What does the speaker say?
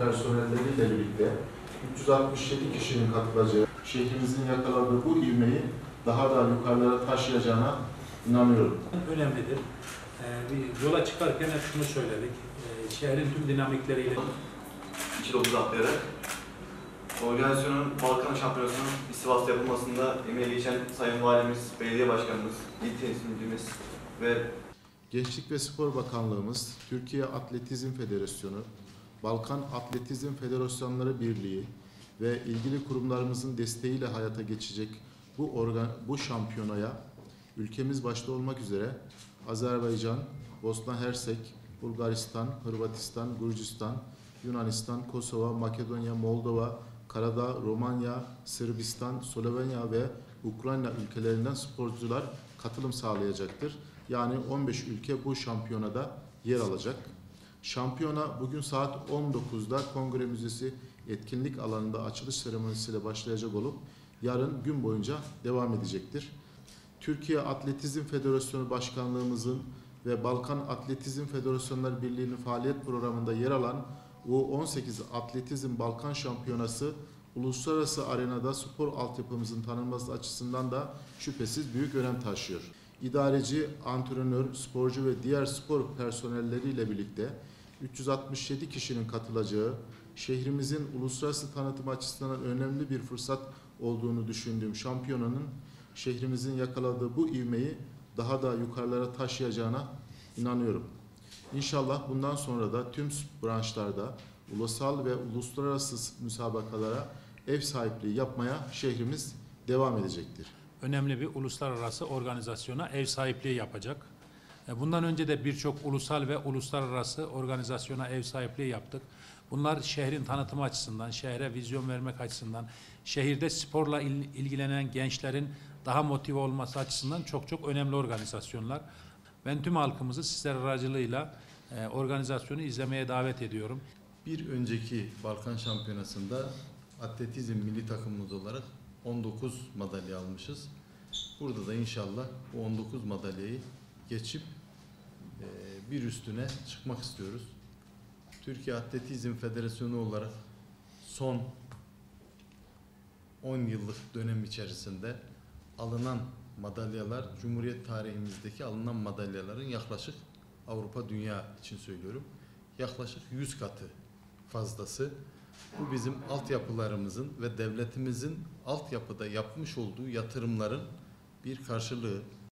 personelleriyle birlikte 367 kişinin katılacağı, şehrimizin yakaladığı bu ivmeyi daha da yukarılara taşıyacağına inanıyorum. Önemlidir. Bir yola çıkarken hep şunu söyledik. Şehrin tüm dinamikleriyle 2.9 atlayarak organizasyonun Balkan Şampiyonası'nın Sivas'ta yapılmasında emeği geçen Sayın Valimiz, Belediye Başkanımız, İl Tenis Müdürümüz ve Gençlik ve Spor Bakanlığımız, Türkiye Atletizm Federasyonu, Balkan Atletizm Federasyonları Birliği ve ilgili kurumlarımızın desteğiyle hayata geçecek bu şampiyonaya ülkemiz başta olmak üzere Azerbaycan, Bosna Hersek, Bulgaristan, Hırvatistan, Gürcistan, Yunanistan, Kosova, Makedonya, Moldova, Karadağ, Romanya, Sırbistan, Slovenya ve Ukrayna ülkelerinden sporcular katılım sağlayacaktır. Yani 15 ülke bu şampiyonada yer alacak. Şampiyona bugün saat 19'da Kongre Müzesi etkinlik alanında açılış seremonisiyle başlayacak olup yarın gün boyunca devam edecektir. Türkiye Atletizm Federasyonu Başkanlığımızın ve Balkan Atletizm Federasyonları Birliği'nin faaliyet programında yer alan U18 Atletizm Balkan Şampiyonası uluslararası arenada spor altyapımızın tanınması açısından da şüphesiz büyük önem taşıyor. İdareci, antrenör, sporcu ve diğer spor personelleriyle birlikte 367 kişinin katılacağı, şehrimizin uluslararası tanıtım açısından önemli bir fırsat olduğunu düşündüğüm şampiyonanın şehrimizin yakaladığı bu ivmeyi daha da yukarılara taşıyacağına inanıyorum. İnşallah bundan sonra da tüm branşlarda ulusal ve uluslararası müsabakalara ev sahipliği yapmaya şehrimiz devam edecektir. önemli bir uluslararası organizasyona ev sahipliği yapacak. Bundan önce de birçok ulusal ve uluslararası organizasyona ev sahipliği yaptık. Bunlar şehrin tanıtımı açısından, şehre vizyon vermek açısından, şehirde sporla ilgilenen gençlerin daha motive olması açısından çok önemli organizasyonlar. Ben tüm halkımızı sizler aracılığıyla organizasyonu izlemeye davet ediyorum. Bir önceki Balkan Şampiyonası'nda atletizm milli takımımız olarak 19 madalya almışız. Burada da inşallah bu 19 madalyayı geçip bir üstüne çıkmak istiyoruz. Türkiye Atletizm Federasyonu olarak son 10 yıllık dönem içerisinde alınan madalyalar, Cumhuriyet tarihimizdeki alınan madalyaların yaklaşık Avrupa, dünya için söylüyorum, yaklaşık 100 katı fazlası. Bu bizim altyapılarımızın ve devletimizin altyapıda yapmış olduğu yatırımların bir karşılığı.